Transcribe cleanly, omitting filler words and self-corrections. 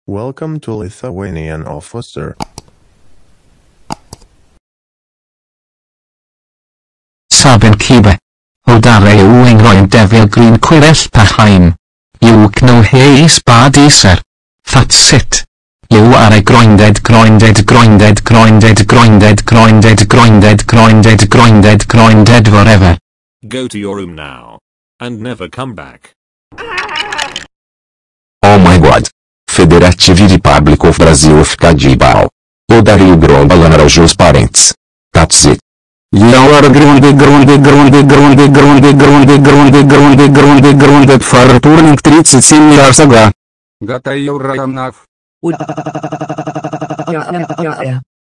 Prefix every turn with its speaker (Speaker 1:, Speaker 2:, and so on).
Speaker 1: Welcome to Lithuanian officer.
Speaker 2: Sabin Kiba. Odare uengroin devil green quires paheim. You know he is bad sir. That's it. You are a groinded forever.
Speaker 3: Go to your room now. And never come back.
Speaker 4: Oh my god. Federative Republic of Brazil fica de bal. Odario Grombalan Araújo's parents. That's it. You are grounded for turning 37 years ago.
Speaker 5: Gata your enough.